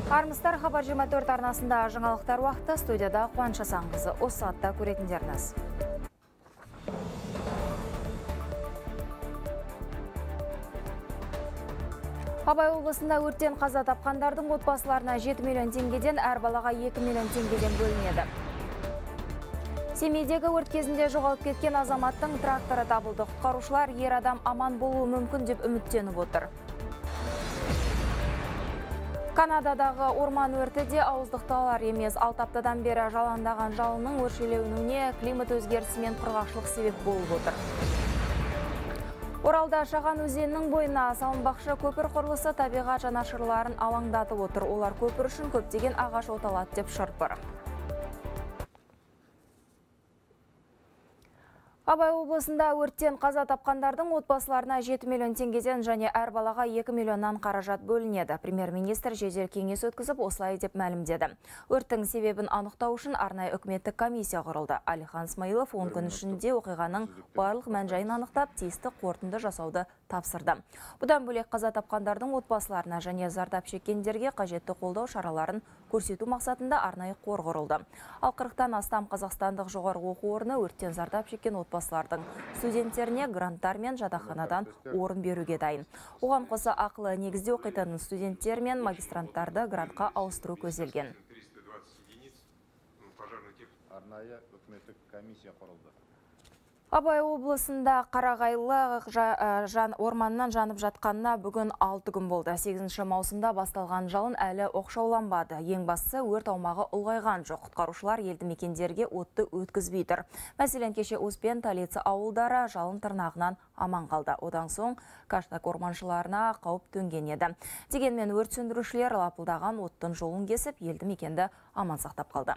Армысыздар, Хабар 24 арнасында жаңалықтар уақыты, студияда Қуаныш Асанқызы. Осы саатта көретіндеріңіз. Абай облысында өрттен қаза тапқандардың отбасыларына 7 миллион теңгеден, әр балаға 2 миллион теңгеден бөлінеді. Семейдегі өрт кезінде жоғалып кеткен азаматтың тракторы табылды. Құтқарушылар ер адам аман болуы мүмкін деп үміттеніп отыр. Канададағы орман өрті де ауыздықталар емес. 6 аптадан бері жалаңдаған жалынның өршеленуіне климат өзгерісі мен құрғақшылық себеп болып отыр. Оралда Шаған өзенінің бойына салынбақшы көпір құрылысы табиғат жанашырларын алаңдатып отыр. Олар көпір үшін көптеген ағаш оталады деп шырпыр. Абай облысында өрттен қаза тапқандардың отбасыларына 7 миллион теңгеден және әр балаға 2 миллионнан қаражат бөлінеді. Премьер-министр жедел кеңес өткізіп, осылай деп мәлімдеді. Өрттің себебін анықтау үшін арнайы үкіметтік комиссия құрылды. Әлихан Смайылов 10 күн ішінде оқиғаның барлық мән-жайын анықтап, тиісті қорытынды жасауды тапсырды. Бұдан бөлек қаза тапқандардың отбасыларына және зардап шеккендерге қажетті қолдау шараларын көрсету мақсатында арнайы қор құрылды. Ал 40-тан астам қазақстандық жоғарғы оқу орны өрттен зардап шеккен отбасылардың студенттеріне гранттар мен жатақханадан орын беруге дайын. Оған қоса ақылы негізде оқитын студенттер мен магистранттарды грантқа ауыстыру көзделген. Арнайы үкіметтік комиссия құрылды. Абай облысында Қарағайлы орманнан жанып жатқанына бүгін 6 күн болды. 8 маусымда басталған жалын әлі оқшауланбады. Ең бастысы өрт аумағы ұлғайған жоқ. Құтқарушылар елді мекендерге отты өткізбей тұр. Мәселен, кеше Успен, Талицы ауылдары жалын тырнағынан аман қалды. Одан соң Каштак орманшыларына қауіп төнген еді. Дегенмен өрт сөндірушілер лапылдаған оттың жолын кесіп, елді мекенді аман сақтап қалды.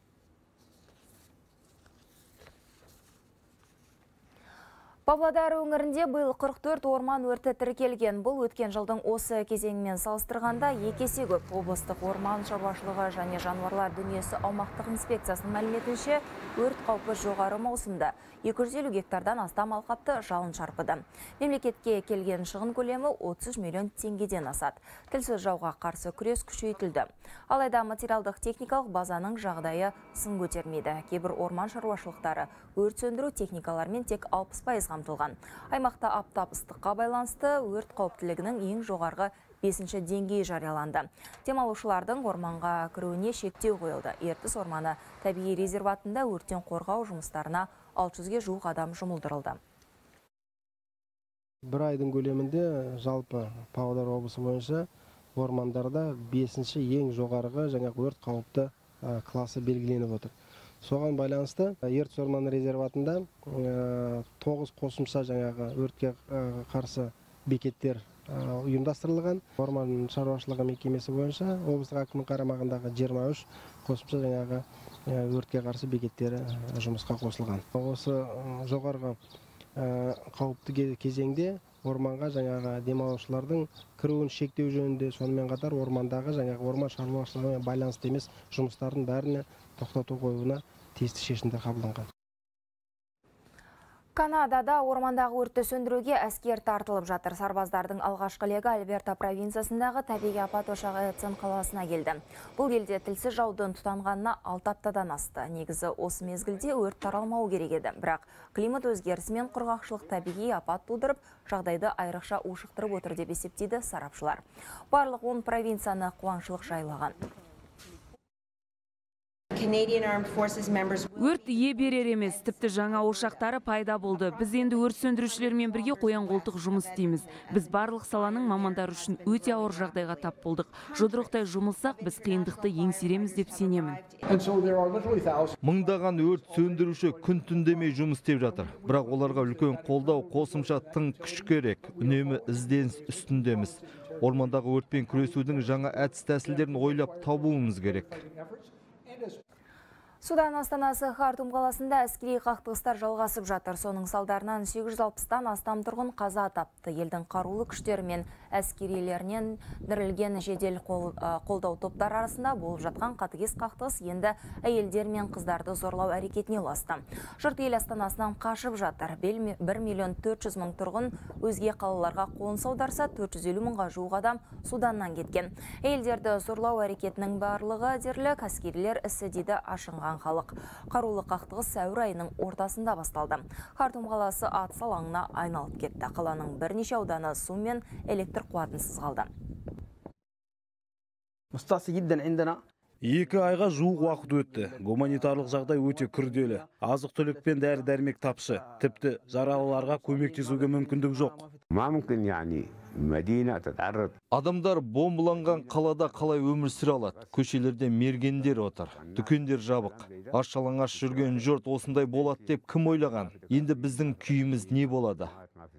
Павлодар өңірінде биыл 44 орман өрті тіркелген. Бұл өткен жылдың осы кезеңімен салыстырғанда 2 есе көп. Облыстық орман шаруашылығы және жануарлар дүниесі аумақтық инспекциясының мәліметінше, өрт қаупі жоғары маусымда 250 гектардан астам алқапты жалын шарпыды. Мемлекетке келген шығын көлемі 30 миллион теңгеден асады. Тілсіз жауға қарсы күрес күшейтілді. Алайда материалдық техникалық базаның жағдайы сын көтермейді. Кейбір орман шаруашылықтары өрт сөндіру техникалармен тек 60% қамтылған. Аймақта аптап ыстыққа байланысты өрт қауіптілігінің ең жоғарғы 5-ші деңгейі жарияланды. Демалушылардың орманға кіруіне шектеу қойылды. Ертіс орманы табиғи резерватында өрттен қорғау жұмыстарына 600-ге жуық адам жұмылдырылды. Бір айдың көлемінде жалпы Павлодар облысы бойынша ормандарда 5-ші ең жоғарғы және өрт қауіпті класы белгіленіп отыр. Соған байланысты Ертіс орманы резерватында 9 қосымша жаңағы өртке қарсы бекеттер ұйымдастырылған. Орман шаруашылығы мекемесі бойынша облыстық әкімнің қарамағындағы 23 қосымша жаңағы өртке қарсы бекеттері жұмысқа қосылған. Осы жоғарғы қауіпті кезеңде орманға жаңағы демалушылардың кіруін шектеу жөнінде, сонымен қатар ормандағы жаңағы орман шаруашылығымен байланысты емес жұмыстардың бәріне тоқтату қоюына тиісті шешімдер қабылданған. Канадада ормандағы өртті сөндіруге әскер тартылып жатыр. Сарбаздардың алғашқы легі Альберта провинциясындағы табиғи апат ошағы Эдсон қаласына келді. Бұл елде тілсіз жаудың тұтанғанына 6 аптадан асты. Негізі осы мезгілде өрт таралмау керек еді. Бірақ климат өзгерісі мен құрғақшылық табиғи апат тудырып, жағдайды айрықша ушықтырып отыр деп есептейді сарапшылар. Барлық 10 провинцияны қуаңшылық жайлаған. Өрт ие берер емес, тіпті жаңа ошақтары пайда болды. Біз енді өрт сөндірушілермен бірге қоян-қолтық жұмыс істейміз. Біз барлық саланың мамандары үшін өте ауыр жағдайға тап болдық. Жұдырықтай жұмылсақ, біз қиындықты еңсереміз деп сенемін. Мыңдаған өрт сөндіруші күн түндемей жұмыс істеп жатыр. Бірақ оларға үлкен қолдау, қосымша тың күш керек. Үнемі ізденіс үстіндеміз. Ормандағы өртпен күресудің жаңа әдіс тәсілдерін ойлап табуымыз керек. Судан астанасы Хартум қаласында әскери қақтығыстар жалғасып жатыр. Соның салдарынан 860-тан астам тұрғын қаза тапты. Елдің қарулы күштері мен әскерилерінен дірілген жедел қолдау топтар арасында болып жатқан қатыгез қақтығыс енді әйелдер мен қыздарды зорлау әрекетіне ұласты. Жұрт ел астанасынан қашып жатыр. 1.400.000 тұрғын өзге қалаларға қоныс аударса, 450 мыңға жуық адам Суданнан кеткен. Әйелдерді зорлау әрекетінің барлығы дерлік, әскерилер ісі дейді ашынған халық. Қарулы қақтығыс сәуір айының ортасында басталды. Хартум қаласы атыс алаңына айналып кетті. Қаланың бірнеше ауданы су мен электр қуатынсыз қалды. 2 айға жуық уақыт өтті. Гуманитарлық жағдай өте күрделі. Азық-түлік пен дәрі-дәрмек тапшы. Тіпті жаралыларға көмектесуге мүмкіндік жоқ. Адамдар бомбыланған қалада қалай өмір сүре алады? Көшелерде мергендер отыр, дүкендер жабық. Аш-жалаңаш жүрген жұрт осындай болады деп кім ойлаған? Енді біздің күйіміз не болады?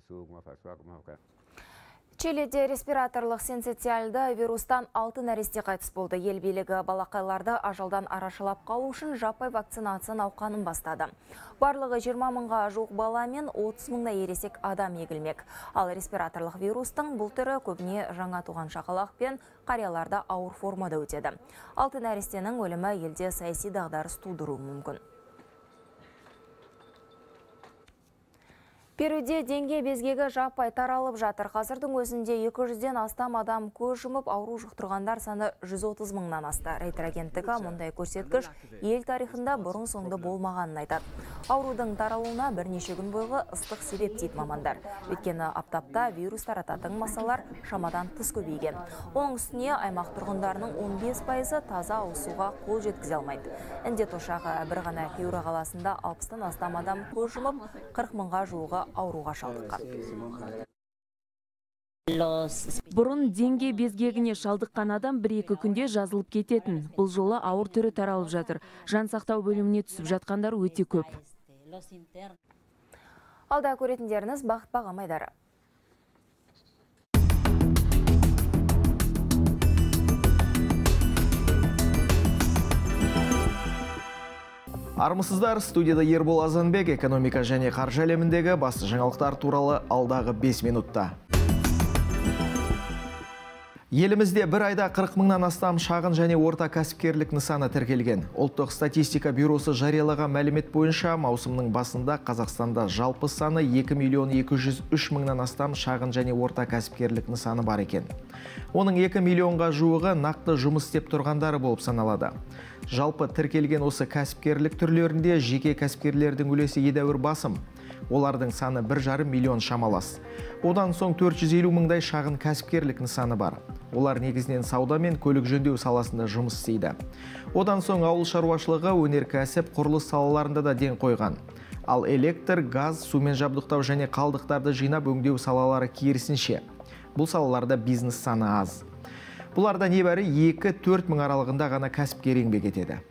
Чилиде респираторлық синцитиальды вирустан 6 нәресте қайтыс болды. Ел билігі балақайларды ажалдан арашалап қалу үшін жаппай вакцинация науқанын бастады. Барлығы 20 мыңға жуық бала мен 30 мыңдай ересек адам егілмек. Ал респираторлық вирустың бұл түрі көбіне жаңа туған шақалақ пен қарияларда ауыр формада өтеді. 6 нәрестенің өлімі елде саяси дағдарыс тудыруы мүмкін. Перуде денге безгегі жаппай таралып жатыр. Қазірдің өзінде 200-ден астам адам көз жұмып, ауру жұқтырғандар саны 130 мыңнан асты. Рейтер агенттігі мұндай көрсеткіш ел тарихында бұрын соңды болмағанын айтады. Аурудың таралуына бірнеше күн бойғы ыстық себеп дейді мамандар. Өйткені аптапта вирус тарататын масалар шамадан тыс көбейген. Оның үстіне аймақ тұрғындарының 15% таза ауызсуға қол жеткізе алмайды. Індет ошағы бір ғана Пиура қаласында 60-тан астам адам көз жұмып, 40 мыңға жуығы ауруға шалдыққан. Бұрын денге безгегіне шалдыққан адам 1-2 күнде жазылып кететін. Бұл жолы ауыр түрі таралып жатыр. Жан сақтау бөліміне түсіп жатқандар өте көп. Алда көретіндеріңіз Бақыт Бағамайдары. Армысыздар, студияда Ербол Азанбек, экономика және қаржы әлеміндегі басты жаңалықтар туралы алдағы 5 минутта. Елімізде бір айда 40 мыңнан астам шағын және орта кәсіпкерлік нысаны тіркелген. Ұлттық статистика бюросы жариялаған мәлімет бойынша маусымның басында Қазақстанда жалпы саны 2.203 мыңнан астам шағын және орта кәсіпкерлік нысаны бар екен. Оның 2 миллионға жуығы нақты жұмыс істеп тұрғандары болып саналады. Жалпы тіркелген осы кәсіпкерлік түрлерінде жеке кәсіпкерлердің үлесі едәуір басым. Олардың саны 1,5 миллион шамалас. Одан соң 450 мыңдай шағын кәсіпкерлік нысаны бар. Олар негізінен сауда мен көлік жөндеу саласында жұмыс істейді. Одан соң ауыл шаруашылығы, өнеркәсіп, құрылыс салаларында да ден қойған. Ал электр, газ, сумен жабдықтау және қалдықтарды жинап өңдеу салалары керісінше. Бұл салаларда бизнес саны аз. Бұларда небәрі 2-4 мың аралығында ғана кәсіпкер еңбек етеді.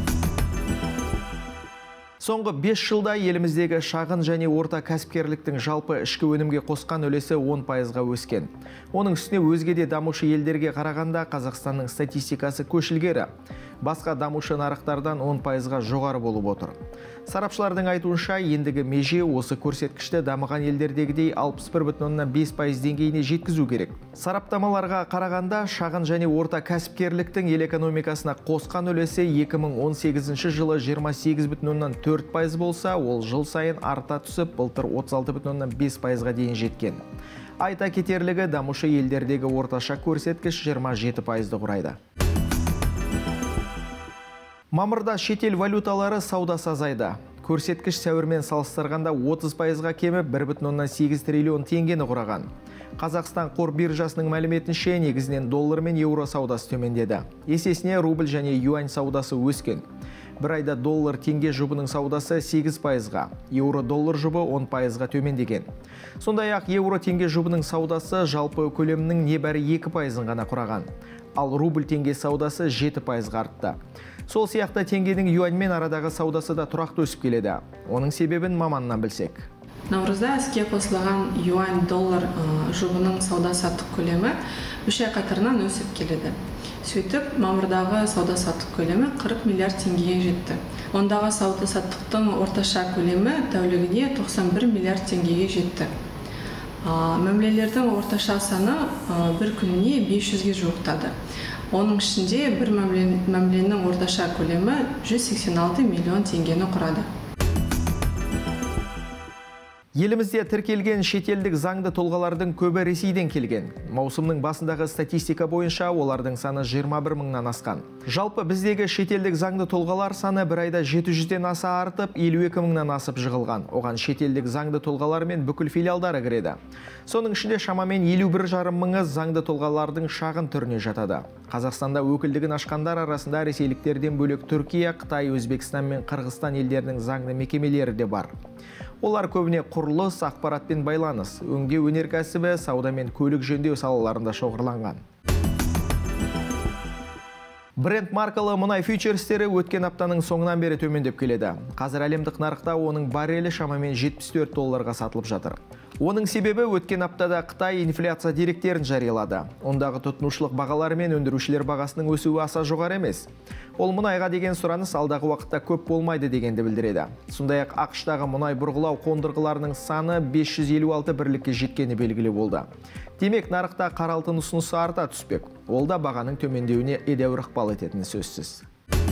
Соңғы 5 жылда еліміздегі шағын және орта кәсіпкерліктің жалпы ішкі өнімге қосқан үлесі 10%-ға өскен. Оның үстіне өзге де дамушы елдерге қарағанда Қазақстанның статистикасы көшілгері. Басқа дамушы нарықтардан 10%-ға жоғары болып отыр. Сарапшылардың айтуынша, ендігі меже осы көрсеткішті дамыған елдердегідей 61,5% деңгейіне жеткізу керек. Сараптамаларға қарағанда, шағын және орта кәсіпкерліктің ел экономикасына қосқан үлесі 2018 жылы 28,4% болса, ол жыл сайын арта түсіп, былтыр 36,5%-ға дейін жеткен. Айта кетерлігі, дамушы елдердегі орташа көрсеткіш 27%-ды құрайды. Мамырда шетел валюталары саудасы азайды. Көрсеткіш сәуірмен салыстырғанда 30%-ға кеміп 1,8 триллион теңгені құраған. Қазақстан қор биржасының мәліметінше негізінен доллар мен еуро саудасы төмендеді. Есесіне рубль және юань саудасы өскен. Бір айда доллар теңге жұбының саудасы 8%-ға, еуро доллар жұбы 10%-ға төмендеген. Сондай-ақ еуро теңге жұбының саудасы жалпы көлемінің небәрі 2%-ын ғана құраған. Ал рубль теңге саудасы 7%-ға артты. Сол сияқты теңгенің юаньмен арадағы саудасы да тұрақты өсіп келеді. Оның себебін маманнан білсек. Наурызда іске қосылған юань доллар жұбының сауда-саттық көлемі 3 ай қатарынан өсіп келеді. Сөйтіп, мамырдағы сауда-саттық көлемі 40 миллиард теңгеге жетті. Ондағы сауда-саттықтың орташа көлемі тәулігіне 91 миллиард теңгеге жетті. Мәмілелердің орташа саны бір күніне 500-ге жуықтады. Оның ішінде бір мәміленің орташа көлемі 186 миллион теңгені құрады. Елімізде тіркелген шетелдік заңды тұлғалардың көбі Ресейден келген. Маусымның басындағы статистика бойынша олардың саны 21 мыңнан асқан. Жалпы біздегі шетелдік заңды тұлғалар саны бір айда 700-ден аса артып, 52 мыңнан асып жығылған. Оған шетелдік заңды тұлғалар мен бүкіл филиалдары кіреді. Соның ішінде шамамен 51,5 мыңы заңды тұлғалардың шағын түріне жатады. Қазақстанда өкілдігін ашқандар арасында ресейліктерден бөлек Түркия, Қытай, Өзбекстан мен Қырғызстан елдерінің заңды мекемелері де бар. Олар көбіне құрылыс, ақпаратпен байланыс, өңдеу өнеркәсібі, сауда мен көлік жөндеу салаларында шоғырланған. Бренд маркалы мұнай фьючерстері өткен аптаның соңынан бері төмендеп келеді. Қазір әлемдік нарықта оның баррелі шамамен $74 сатылып жатыр. Оның себебі өткен аптада Қытай инфляция деректерін жариялады. Ондағы тұтынушылық бағалары мен өндірушілер бағасының өсуі аса жоғары емес. Ол мұнайға деген сұраныс алдағы уақытта көп болмайды дегенді білдіреді. Сондай-ақ ақш-тағы мұнай бұрғылау қондырғыларының саны 556 бірлікке жеткені белгілі болды. Демек, нарықта қара алтын ұсынысы арта түспек. Ол да бағаның төмендеуіне едәуір ықпал ететіні сөзсіз.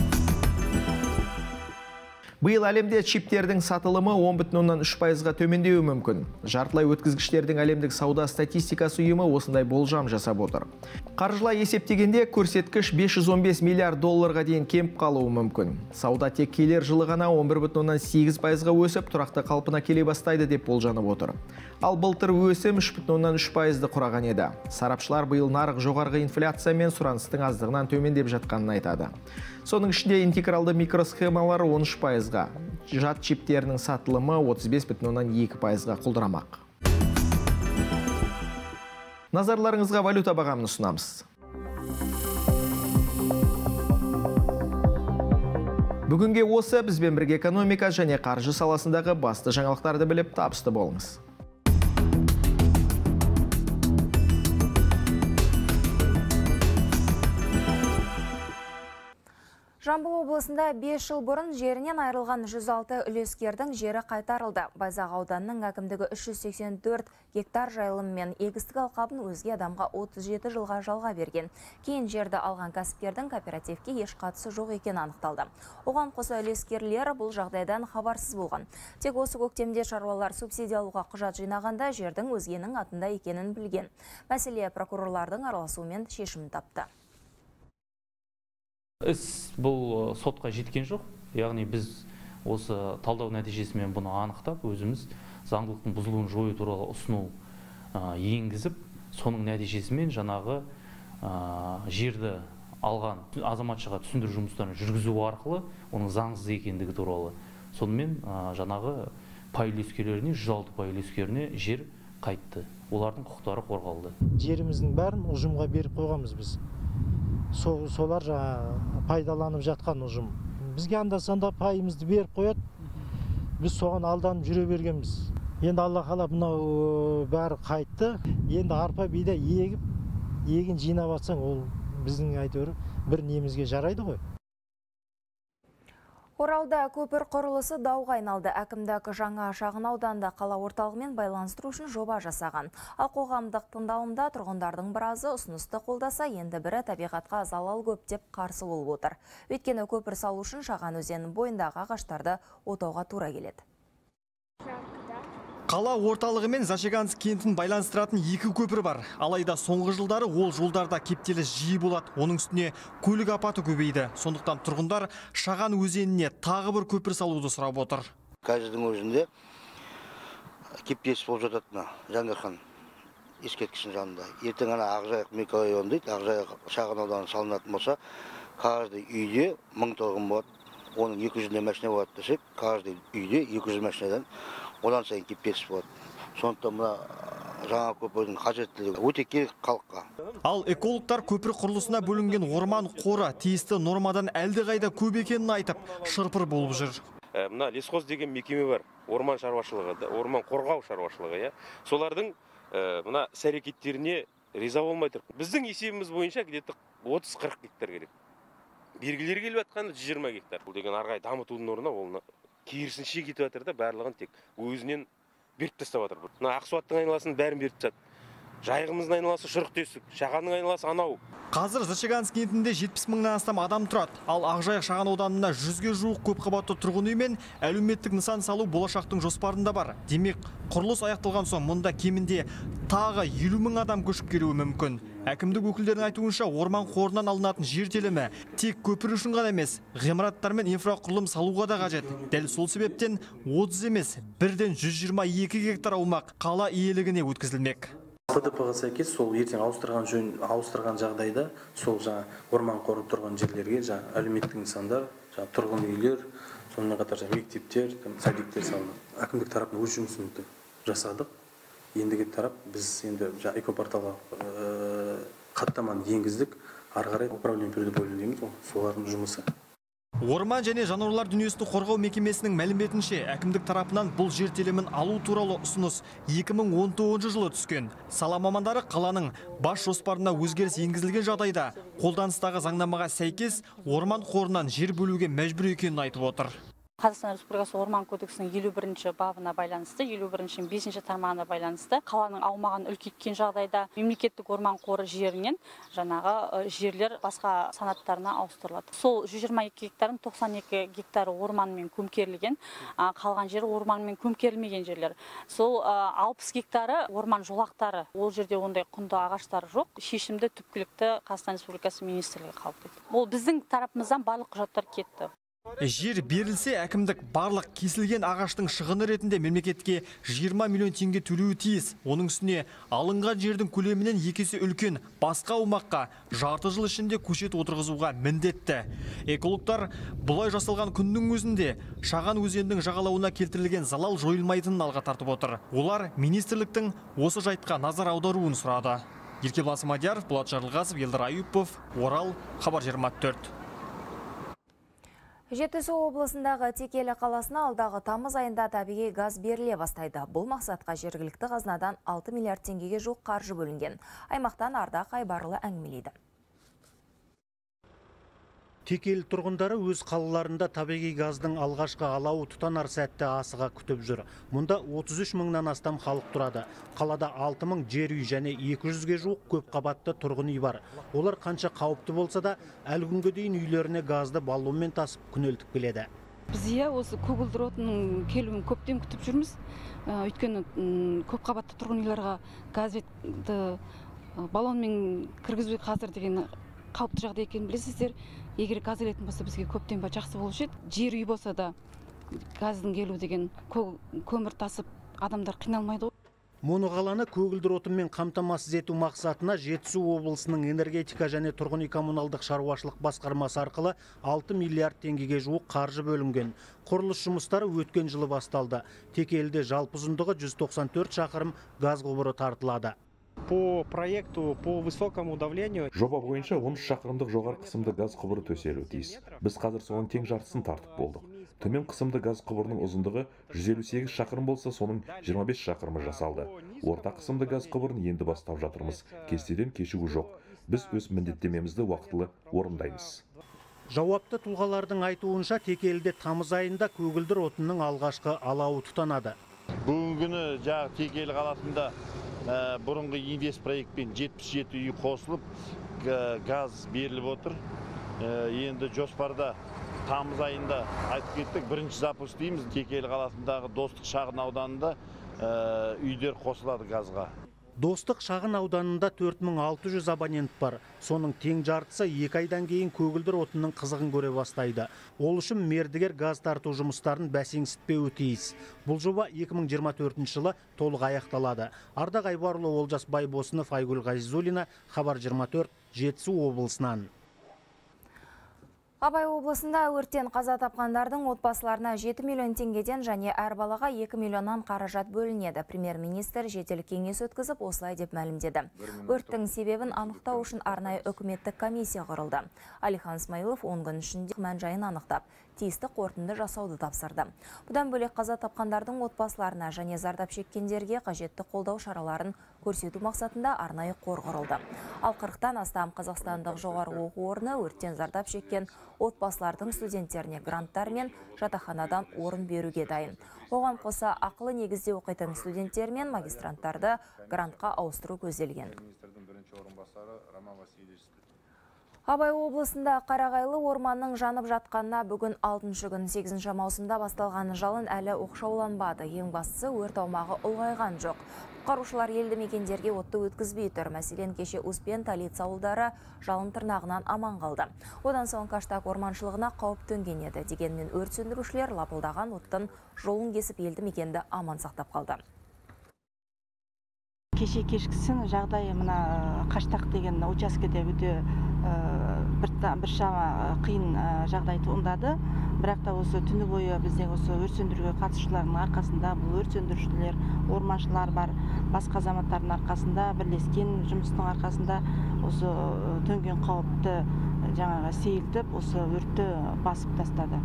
Биыл әлемде чиптердің сатылымы 10,3%-ға төмендеуі мүмкін. Жартылай өткізгіштердің әлемдік сауда статистикасы ұйымы осындай болжам жасап отыр. Қаржылай есептегенде көрсеткіш $515 миллиард дейін кеміп қалуы мүмкін. Сауда тек келер жылы ғана 11,8%-ға өсіп, тұрақты қалпына келе бастайды деп болжанып отыр. Ал былтыр өсім 3,3%-ды құраған еді. Сарапшылар биыл нарық жоғарғы инфляция мен сұраныстың аздығынан төмендеп жатқанын айтады. Соның ішінде интегралды микросхемалар 13%-ға, жад чиптерінің сатылымы 35,2%-ға құлдырамақ. Назарларыңызға валюта бағамын ұсынамыз. Бүгінге осы, бізбен бірге экономика және қаржы саласындағы басты жаңалықтарды біліп табысты болыңыз. Жамбыл облысында 5 жыл бұрын жерінен айырылған 106 үлескердің жері қайтарылды. Байзақ ауданының әкімдігі 384 гектар жайылым мен егістік алқабын өзге адамға 37 жылға жалға берген. Кейін жерді алған кәсіпкердің кооперативке еш қатысы жоқ екені анықталды. Оған қоса үлескерлер бұл жағдайдан хабарсыз болған. Тек осы көктемде шаруалар субсидия алуға құжат жинағанда жердің өзгенің атында екенін білген. Мәселе прокурорлардың араласуымен шешімін тапты. Іс бұл сотқа жеткен жоқ, яғни біз осы талдау нәтижесімен бұны анықтап, өзіміз заңдылықтың бұзылуын жою туралы ұсыну енгізіп, соның нәтижесімен жаңағы жерді алған азаматшаға түсіндіру жұмыстарын жүргізу арқылы оның заңсыз екендігі туралы. Сонымен жаңағы пай үлескерлеріне, 106 пай үлескеріне жер қайтты. Олардың құқықтары қорғалды. Жеріміздің бәрін ұжымға беріп қойғанбыз біз. Солар пайдаланып жатқан ұжым. Бізге анда-санда пайымызды беріп қояды. Біз соған алданып жүре бергенбіз. Енді Алла қалап мынау бәрі қайтты. Енді арпа бидай егіп, егін жинап атсаң, ол біздің әйтеуір бір немізге жарайды ғой. Оралда көпір құрылысы дауға айналды. Әкімдік жаңа шағын ауданда қала орталығымен байланыстыру үшін жоба жасаған. Ал қоғамдық тыңдалымда тұрғындардың біразы ұсынысты қолдаса, енді бірі табиғатқа залал көп деп қарсы болып отыр. Өйткені көпір салу үшін Шаған өзенінің бойындағы ағаштарды отауға тура келеді. Қала орталығы мен Зашеганск кентін байланыстыратын екі көпір бар. Алайда соңғы жылдары ол жолдарда кептеліс жиі болады. Оның үстіне көлік апаты көбейді. Сондықтан тұрғындар Шаған өзеніне тағы бір көпір салуды сұрап отыр. Қазірдің өзінде кептеліс болып жататыны Жаңырхан ескерткішінің жанында. Ертең ана Ақжайық микрорайоны дейді, Ақжайық шағын ауданы салынатын болса, каждый үйде 1000 тұрғын болады. Оның 200 машина болады десек, каждый үйде 200 машинадан одан сайын кептеліс болады. Сондықтан мына жаңа көпірдің қажеттілігі өте керек халыққа. Ал экологтар көпір құрылысына бөлінген орман қоры тиісті нормадан әлдеқайда көп екенін айтып, шырпыр болып жүр. Мына лесхоз деген мекеме бар, орман шаруашылығы, орман қорғау шаруашылығы. Солардың мына іс-әрекеттеріне риза болмай тұр. Біздің есебіміз бойынша где-то 30-40 гектар керек. Бергілер келіп жатқаны 120 гектар. Бұл деген арғай дамытудың орнына ол керісінше кетіп жатыр да, барлығын тек өзінен беріп тастап жатыр. Мына Ақсуаттың айналасын бәрін беріп тастады. Жайығымыздың айналасы шұрық тесік, Шағанның айналасы анау. Қазір Зашыганск кентінде 70 мыңнан астам адам тұрады. Ал Ақжайық шағын ауданында 100-ге жуық көпқабатты тұрғын үй мен әлеуметтік нысан салу болашақтың жоспарында бар. Демек, құрылыс аяқталған соң мұнда кемінде тағы 50 мың адам көшіп келуі мүмкін. Әкімдік өкілдерінің айтуынша, орман қорынан алынатын жер телімі тек көпір үшін ғана емес, ғимараттар мен инфрақұрылым салуға да қажет. Дәл сол себептен 30 емес, бірден 122 гектар аумақ қала иелігіне өткізілмек. ПДП-ға сәйкес сол ертең ауыстырған жағдайда сол жаңа орман қоры тұрған жерлерге жаңа әлеуметтік нысандар, жаңа тұрғын үйлер, сонымен қатар мектептер, садиктер салынады. Әкімдік тарапынан өз жұмысын жасадық. Ендігі тарап біз енді жаңа экопорталға хаттаманы енгіздік. Ары қарай управление түрде бөлінеміз, солардың жұмысы. Орман және жануарлар дүниесін қорғау мекемесінің мәліметінше, әкімдік тарапынан бұл жер телімін алу туралы ұсыныс 2019 жылы түскен. Сала мамандары қаланың бас жоспарына өзгеріс енгізілген жағдайда қолданыстағы заңнамаға сәйкес орман қорынан жер бөлуге мәжбүр екенін айтып отыр. Қазақстан Республикасы Орман кодексінің 51-ші бабына байланысты, 51-ші 5-ші тармағына байланысты қаланың аумағын үлкейткен жағдайда мемлекеттік орман қоры жерінен жаңағы жерлер басқа санаттарына ауыстырылады. Сол 122 гектардың 92 гектары орманмен көмкерілген, қалған жері орманмен көмкерілмеген жерлер. Сол 60 гектары орман жолақтары. Ол жерде ондай құнды ағаштар жоқ. Шешімді түпкілікті Қазақстан Республикасы министрлігі қабылдайды. Ол біздің тарапымыздан барлық құжаттар кетті. Жер берілсе, әкімдік барлық кесілген ағаштың шығыны ретінде мемлекетке 20 миллион теңге төлеуі тиіс. Оның үстіне алынған жердің көлемінен екесе үлкен басқа аумаққа жарты жыл ішінде көшет отырғызуға міндетті. Экологтар бұлай жасалған күннің өзінде Шаған өзенінің жағалауына келтірілген залал жойылмайтынын алға тартып отыр. Олар министрліктің осы жайтқа назар аударуын сұрады. Еркебұлан Смадияров, Болат Жарылғасов, Елдар Аюпов, Орал, Хабар 24. Жетісу облысындағы Текелі қаласына алдағы тамыз айында табиғи газ беріле бастайды. Бұл мақсатқа жергілікті қазынадан 6 миллиард теңгеге жуық қаржы бөлінген. Аймақтан Ардақ Айбарлы әңгімелейді. Текелі тұрғындары өз қалаларында табиғи газдың алғашқы алауы тұтанар сәтті асыға күтіп жүр. Мұнда 33 мыңнан астам халық тұрады. Қалада 6 мың жер үй және 200-ге жуық көп қабатты тұрғын үй бар. Олар қанша қауіпті болса да, әлі күнге дейін үйлеріне газды баллонмен тасып күнелтіп келеді. Біз осы көгілдір отынның келуін көптен күтіп жүрміз. Өйткені көп қабатты тұрғын үйлерге газды баллонмен кіргізбей қазір деген қауіпті жағдай екенін білесіздер. Егер газ келетін болса, бізге көптен жақсы болушы еді. Жер үй болса да газдың келу деген көмір тасып адамдар қиналмайды ғой. Моноқаланы көгілдір отынмен қамтамасыз ету мақсатына Жетісу облысының энергетика және тұрғын үй коммуналдық шаруашылық басқармасы арқылы 6 миллиард теңгеге жуық қаржы бөлінген. Құрылыс жұмыстары өткен жылы басталды. Текеліде жалпы ұзындығы 194 шақырым газ құбыры тартылады. По проекту по высокому давлению жоба бойынша 13 шақырымдық жоғары қысымды газ құбыры төселуі тиіс. Біз қазір соның тең жартысын тартып болдық. Төмен қысымды газ құбырының ұзындығы 158 шақырым болса, соның 25 шақырымы жасалды. Орта қысымды газ құбырын енді бастап жатырмыз. Кестеден кешігу жоқ. Біз өз міндеттемемізді уақытылы орындаймыз. Жауапты тұлғалардың айтуынша, Текеліде тамыз айында көгілдір отынның алғашқы алауы тұтанады. Бүгінгі күні жағы Текелі қаласында бұрынғы инвест проектпен 77 үй қосылып, газ беріліп отыр. Енді жоспарда тамыз айында айтып кеттік, бірінші запуск дейміз. Текелі қаласындағы Достық шағын ауданында үйдер қосылады газға. Достық шағын ауданында 4600 абонент бар. Соның тең жартысы 2 айдан кейін көгілдір отынның қызығын көре бастайды. Ол үшін мердігер газ тарту жұмыстарын бәсеңсітпеуі тиіс. Бұл жоба 2024 жылы толық аяқталады. Ардақ Айбарлы, Олжас Байбосынов, Айгүл Ғазизуллина, Хабар 24, Жетісу облысынан. Абай облысында өрттен қаза тапқандардың отбасыларына 7 миллион теңгеден және әр балаға 2 миллионнан қаражат бөлінеді. Премьер-министр жедел кеңес өткізіп, осылай деп мәлімдеді. Өрттің себебін анықтау үшін арнайы үкіметтік комиссия құрылды. Алихан Смайылов 10 күн ішінде мән-жайын анықтап, тиісті қорытынды жасауды тапсырды. Бұдан бөлек қаза тапқандардың отбасыларына және зардап шеккендерге қажетті қолдау шараларын көрсету мақсатында арнайы қор құрылды. Ал 40-тан астам қазақстандық жоғарғы оқу орны өрттен зардап шеккен отбасылардың студенттеріне гранттар мен жатақханадан орын беруге дайын. Оған қоса ақылы негізде оқитын студенттер мен магистранттарды грантқа ауыстыру көзделген. Абай облысында Қарағайлы орманның жанып жатқанына бүгін 6-шы күн 8-ші маусымда басталған жалын әлі оқшауланбады. Ең бастысы өрт аумағы ұлғайған жоқ. Құтқарушылар елді мекендерге отты өткізбей тұр. Мәселен, кеше Успен, Талиц ауылдары жалын тырнағынан аман қалды. Одан соң Каштақ орманшылығына қауіп төнген еді. Дегенмен өрт сөндірушілер лапылдаған оттың жолын кесіп елді мекенді аман сақтап қалды. Кеше кешкісін жағдайы мына Қаштақ деген учаскеде өте бір шама қиын жағдай туындады. Бірақ та осы түні бойы біздің осы өрт сөндіруге қатысушылардың арқасында, бұл өрт сөндірушілер, орманшылар бар, басқа азаматтардың арқасында, бірлескен жұмыстың арқасында осы төнген қауіпті сейілтіп, осы өртті басып тастады.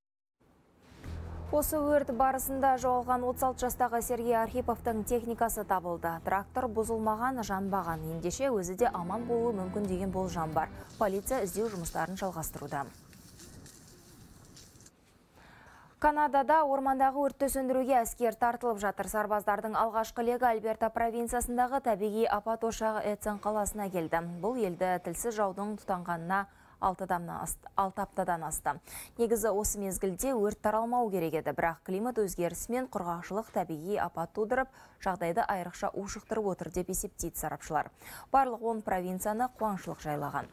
Осы өрт барысында жоғалған 36 жастағы Сергей Архиповтың техникасы табылды. Трактор бұзылмаған, жанбаған. Ендеше өзі де аман болуы мүмкін деген болжам бар. Полиция іздеу жұмыстарын жалғастыруда. Канадада ормандағы өртті сөндіруге әскер тартылып жатыр. Сарбаздардың алғашқы легі Альберта провинциясындағы табиғи апат ошағы Эдсон қаласына келді. Бұл елді тілсіз жаудың тұтанғанына 6 аптадан асты. Негізі осы мезгілде өрт таралмау керек еді, бірақ климат өзгерісімен құрғақшылық табиғи апат тудырып, жағдайды айрықша ушықтырып отыр деп есептейді сарапшылар. Барлық 10 провинцияны қуаңшылық жайлаған.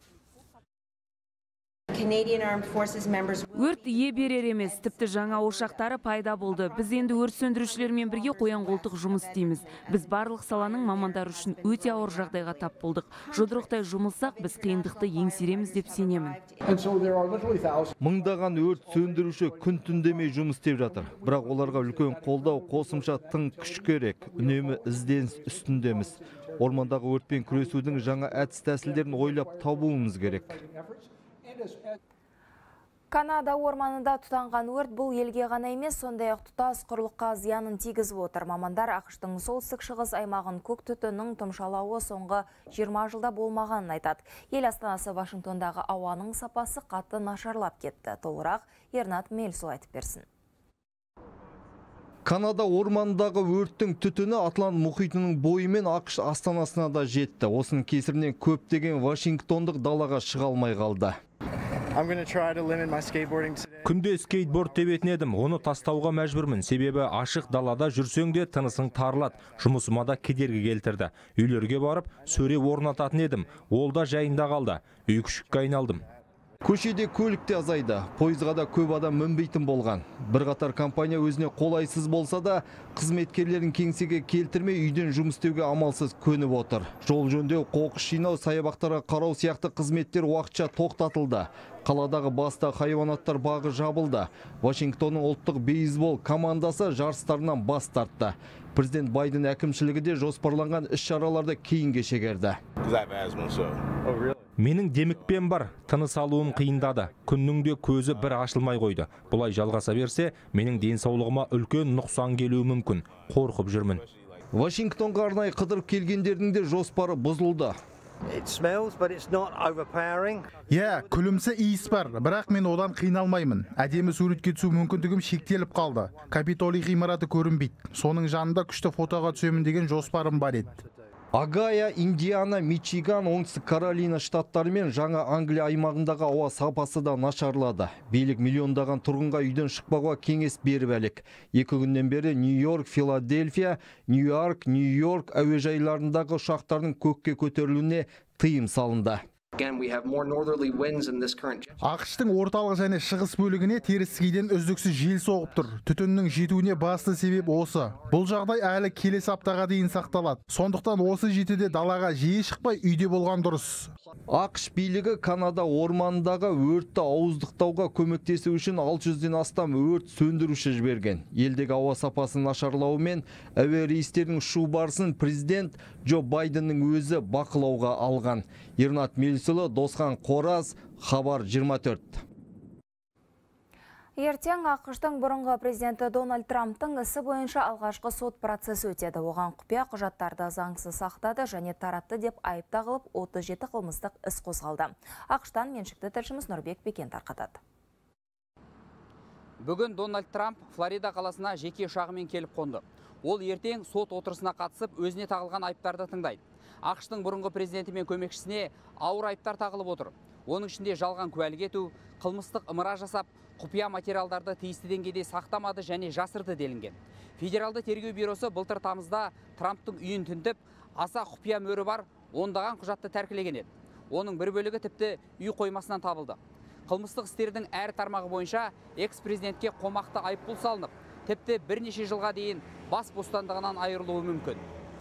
Өрт ие берер емес, тіпті жаңа ошақтары пайда болды. Біз енді өрт сөндірушілермен бірге қоян-қолтық жұмыс істейміз. Біз барлық саланың мамандары үшін өте ауыр жағдайға тап болдық. Жұдырықтай жұмылсақ, біз қиындықты еңсереміз деп сенемін. Мыңдаған өрт сөндіруші күн түндемей жұмыс істеп жатыр. Бірақ оларға үлкен қолдау, қосымша тың күш керек. Үнемі ізденіс үстіндеміз. Ормандағы өртпен күресудің жаңа әдіс-тәсілдерін ойлап табуымыз керек. Канада орманында тұтанған өрт бұл елге ғана емес, сондай-ақ тұтас құрлыққа зиянын тигізіп отыр. Мамандар ақштың солтүстік шығыс аймағын көк түтіннің тұмшалауы соңғы 20 жылда болмағанын айтады. Ел астанасы Вашингтондағы ауаның сапасы қатты нашарлап кетті. Толығырақ Ернат Мельсу айтып берсін. Канада ормандағы өрттің түтіні Атлант мұхитының бойымен ақш астанасына да жетті. Осының кесірінен көптеген Вашингтондық далаға шыға алмай қалды. Күнде скейтборд тебетін едім, оны тастауға мәжбүрмін. Себебі ашық далада жүрсең де тынысың тарылады. Жұмысыма да кедергі келтірді. Үйлерге барып, сөре орнататын едім. Ол да жайында қалды. Үй күшікке айналдым. Көшеде көлік те азайды, пойызға да көп адам мінбейтін болған. Бірқатар компания өзіне қолайсыз болса да, қызметкерлерін кеңсеге келтірмей үйден жұмыс істеуге амалсыз көніп отыр. Жол жөндеу, қоқыс жинау, саябақтарға қарау сияқты қызметтер уақытша тоқтатылды. Қаладағы басты хайуанаттар бағы жабылды. Вашингтонның ұлттық бейсбол командасы жарыстарынан бас тартты. Президент Байден әкімшілігі де жоспарланған іс-шараларды кейінге шегерді. Менің демікпен бар, тыныс алуым қиындады. Күннің де көзі бір ашылмай қойды. Бұлай жалғаса берсе, менің денсаулығыма үлкен нұқсан келуі мүмкін. Қорқып жүрмін. Вашингтонға арнайы қыдырып келгендердің де жоспары бұзылды. Күлімсі иіс бар, бірақ мен одан қиналмаймын. Әдемі суретке түсу мүмкіндігім шектеліп қалды. Капитолий ғимараты көрінбейді. Соның жанында күшті фотоға түсемін деген жоспарым бар еді. Огайо, Индиана, Мичиган, Оңтүстік Каролина штаттары мен Жаңа Англия аймағындағы ауа сапасы да нашарлады. Билік миллиондаған тұрғынға үйден шықпауға кеңес беріп әлек. 2 күннен бері Нью-Йорк, Филадельфия, Нью-Йорк әуежайларындағы ұшақтардың көкке көтерілуіне тыйым салынды. ақштың орталық және шығыс бөлігіне теріскейден үздіксіз жел соғып тұр. Түтіннің жетуіне басты себеп осы. Бұл жағдай әлі келесі аптаға дейін сақталады. Сондықтан осы жетіде далаға жиі шықпай үйде болған дұрыс. ақш билігі Канада орманындағы өртті ауыздықтауға көмектесу үшін 600-ден астам өрт сөндіруші жіберген. Елдегі ауа сапасын нашарлауы мен әуе рейстерінің ұшу барысын президент Джо Байденнің өзі бақылауға алған. Ернат Мельсулы, Досхан Қораз, Хабар 24. Ертең ақш-тың бұрынғы президенті Дональд Трамптың ісі бойынша алғашқы сот процесі өтеді. Оған құпия құжаттарды заңсыз сақтады және таратты деп айып тағылып 37 қылмыстық іс қозғалды. ақш-тан меншікті тілшіміз Нұрбек Бекен тарқатады. Бүгін Дональд Трамп Флорида қаласына жеке ұшағымен келіп қонды. Ол ертең сот отырысына қатысып, өзіне тағылған айыптарды тыңдайды. ақш-тың бұрынғы президенті мен көмекшісіне ауыр айыптар тағылып отыр. Оның ішінде жалған куәлік ету, қылмыстық ымыра жасап, құпия материалдарды тиісті деңгейде сақтамады және жасырды делінген. Федералды тергеу бюросы былтыр тамызда Трамптың үйін тінтіп, аса құпия мөрі бар ондаған құжатты тәркілеген еді. Оның бір бөлігі тіпті үй қоймасынан табылды. Қылмыстық істердің әр тармағы бойынша экс-президентке қомақты айыппұл салынып, тіпті бірнеше жылға дейін бас бостандығынан айырылуы мүмкін.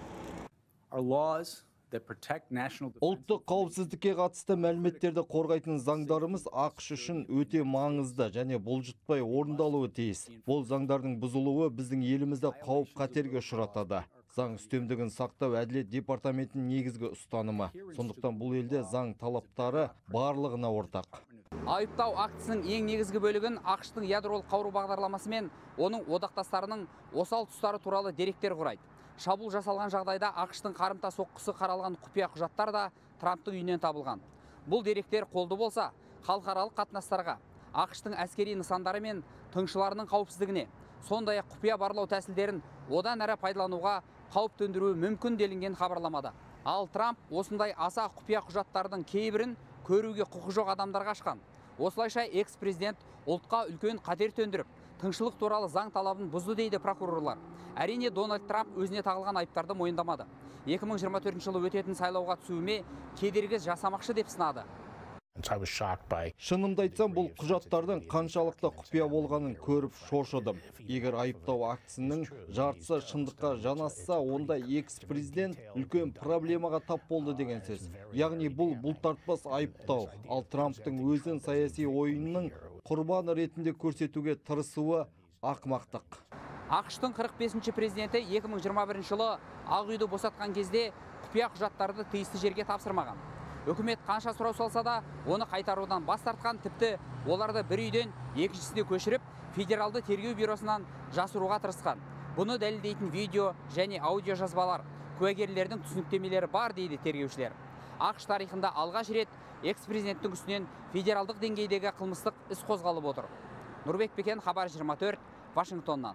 Ұлттық қауіпсіздікке қатысты мәліметтерді қорғайтын заңдарымыз ақш үшін өте маңызды және бұлжытпай орындалуы тиіс. Бұл заңдардың бұзылуы біздің елімізді қауіп қатерге ұшыратады. Заң үстемдігін сақтау әділет департаментінің негізгі ұстанымы. Сондықтан бұл елде заң талаптары барлығына ортақ. Айыптау актісінің ең негізгі бөлігін ақш-тың ядролық қару бағдарламасы мен оның одақтастарының осал тұстары туралы деректер құрайды. Шабуыл жасалған жағдайда ақш-тың қарымта соққысы қаралған құпия құжаттар да Трамптың үйінен табылған. Бұл деректер қолды болса, халықаралық қатынастарға, ақш-тың әскери нысандары мен тыңшыларының қауіпсіздігіне, сондай-ақ құпия барлау тәсілдерін одан әрі пайдалануға қауіп төндіруі мүмкін делінген хабарламада. Ал Трамп осындай аса құпия құжаттардың кейбірін көруге құқы жоқ адамдарға ашқан. Осылайша экс-президент ұлтқа үлкен қатер төндіріп, тыңшылық туралы заң талабын бұзды дейді прокурорлар. Әрине Дональд Трамп өзіне тағылған айыптарды мойындамады. 2024 жылы өтетін сайлауға түсуіме кедергі жасамақшы деп сынады. Шынымды айтсам, бұл құжаттардың қаншалықты құпия болғанын көріп шошыдым. Егер айыптау актісінің жартысы шындыққа жанасса, онда экс-президент үлкен проблемаға тап болды деген сөз. Яғни бұл бұлтартпас айыптау, ал Трамптың өзін саяси ойынның құрбаны ретінде көрсетуге тырысуы ақымақтық. ақш-тың 45-ші президенті 2021 жылы Ақ үйді босатқан кезде құпия құжаттарды тиісті жерге тапсырмаған. Үкімет қанша сұрау салса да, оны қайтарудан бас тартқан, тіпті оларды бір үйден екіншісіне көшіріп, федералды тергеу бюросынан жасыруға тырысқан. Бұны дәлелдейтін видео және аудио жазбалар, куәгерлердің түсініктемелері бар дейді тергеушілер. ақш тарихында алғаш рет экс-президенттің үстінен федералдық деңгейдегі қылмыстық іс қозғалып отыр. Нұрбек Бекен, Хабар 24, Вашингтоннан.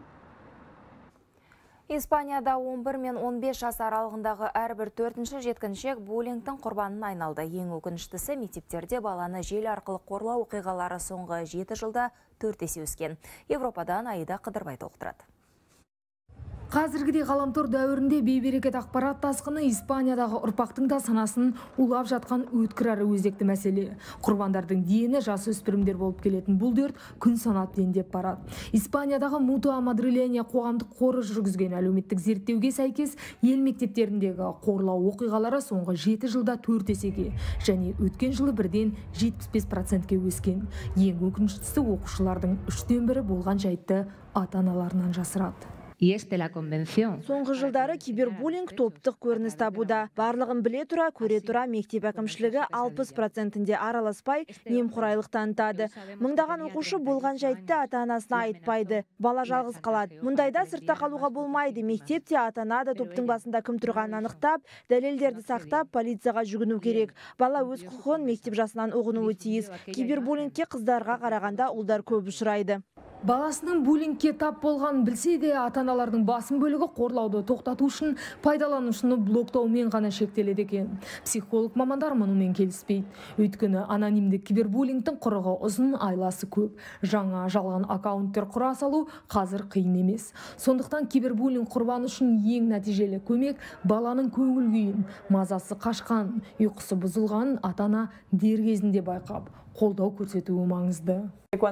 Испанияда 11 мен 15 жас аралығындағы әрбір 4-ші жеткіншек буллингтің құрбанына айналды. Ең өкініштісі, мектептерде баланы жел арқылы қорлау оқиғалары соңғы 7 жылда 4 есе өскен. Европадан Аида Қыдырбай толықтырады. Қазіргідей ғаламтор дәуірінде бейберекет ақпарат тасқыны Испаниядағы ұрпақтың да санасын улап жатқан өткір әрі өзекті мәселе. Құрбандардың дені жасөспірімдер болып келетін бұл дерт күн санап дендеп барады. Испаниядағы Mutua Madrileña қоғамдық қоры жүргізген әлеуметтік зерттеуге сәйкес, ел мектептеріндегі қорлау оқиғалары соңғы 7 жылда 4 есеге және өткен жылы бірден 75%-ке өскен. Ең өкініштісі, оқушылардың 3-тен 1 болған жайтты ата-аналарынан жасырады. Соңғы жылдары кибербуллинг топтық көрініс табуда. Барлығын біле тұра, көре тұра мектеп әкімшілігі 60%-де араласпай немқұрайлық танытады. Мыңдаған оқушы болған жайтты ата-анасына айтпайды. Бала жалғыз қалады. Мұндайда сыртта қалуға болмайды. Мектепте ата-ана да топтың басында кім тұрғанын анықтап, дәлелдерді сақтап, полицияға жүгіну керек. Бала өз құқығын мектеп жасынан ұғынуы тиіс. Кибербуллингке қыздарға қарағанда ұлдар көп ұшырайды. Баласының буллингке тап болғанын білсе де, ата-аналардың басым бөлігі қорлауды тоқтату үшін пайдаланушыны блоктаумен ғана шектеледі екен. Психолог мамандар мұнымен келіспейді. Өйткені анонимді кибербуллингтің құрығы ұзын, айласы көп. Жаңа жалған аккаунттер құра салу қазір қиын емес. Сондықтан кибербуллинг құрбаны үшін ең нәтижелі көмек баланың көңіл күйін, мазасы қашқан, ұйқысы бұзылғанын ата-ана дер кезінде байқап, қолдау көрсетуі маңызды.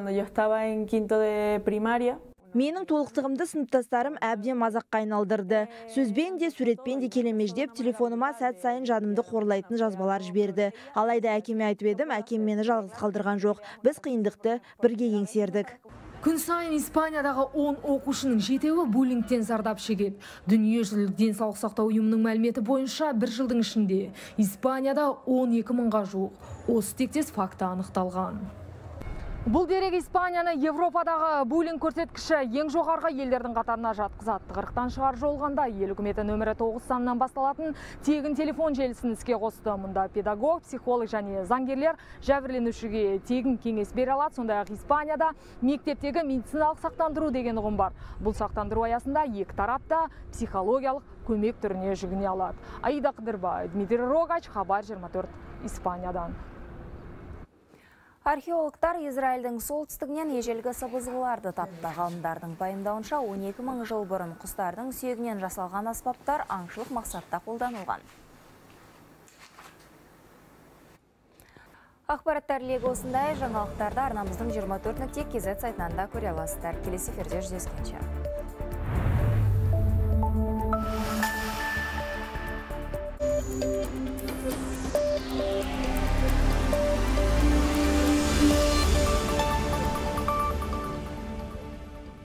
Менің толықтығымды сыныптастарым әбден мазаққа айналдырды. Сөзбен де, суретпен де келемеждеп, телефоныма сәт сайын жанымды қорлайтын жазбалар жіберді. Алайда әкеме айтып едім, әкем мені жалғыз қалдырған жоқ. Біз қиындықты бірге еңсердік. Күн сайын Испаниядағы 10 оқушының 7-і буллингтен зардап шегеді. Дүниежүзілік денсаулық сақтау ұйымының мәліметі бойынша бір жылдың ішінде Испанияда 12 мыңға жуық осы тектес факті анықталған. Бұл дерек Испанияны Европадағы буллинг көрсеткіші ең жоғарғы елдердің қатарына жатқызады. 40-тан шығар жолғанда ел үкіметі нөмірі 9 санынан басталатын тегін телефон желісін іске қосты. Мұнда педагог, психолог және заңгерлер жәбірленушіге тегін кеңес бере алады. Сондай-ақ Испанияда мектептегі медициналық сақтандыру деген ұғым бар. Бұл сақтандыру аясында екі тарапта психологиялық көмек түріне жүгіне алады. Аида Қыдырбай, Дмитрий Рогач, Хабар 24, Испаниядан. Археологтар Израильдің солтүстігінен ежелгі сыбызғыларды тапты. Ғалымдардың пайымдауынша 12 мың жыл бұрын құстардың сүйегінен жасалған аспаптар аңшылық мақсатта қолданылған. Ақпараттар легі осындай, жаңалықтарды арнамыздың 24.kz сайтынан да көре аласыздар. Келесі эфирде жүздескенше.